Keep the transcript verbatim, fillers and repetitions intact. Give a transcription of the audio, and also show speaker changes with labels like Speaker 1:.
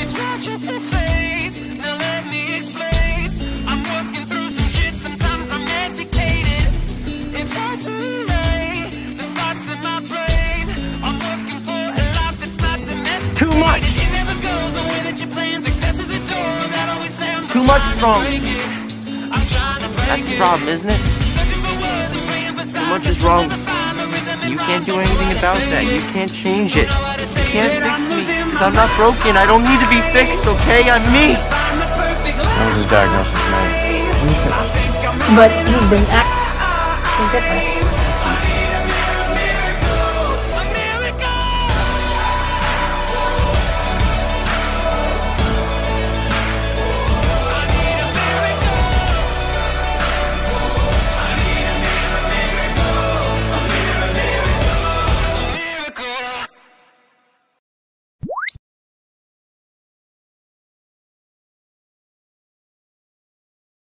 Speaker 1: It's not just a phase. Now let me explain. I'm working through some shit. Sometimes I'm medicated. It's hard to relate the thoughts in my brain. I'm working for a life that's not domestic.
Speaker 2: Too much.
Speaker 1: It never goes the way that you plan. Success is a door that always slams.
Speaker 2: Too much is wrong.
Speaker 1: I'm trying to break
Speaker 2: That's the problem, isn't it? Too much is wrong. You can't do anything about that. You can't change it. You can't fix me. Because I'm not broken. I don't need to be fixed, okay? I'm me.
Speaker 3: That was his diagnosis, man.
Speaker 4: But he's been acting. He's different.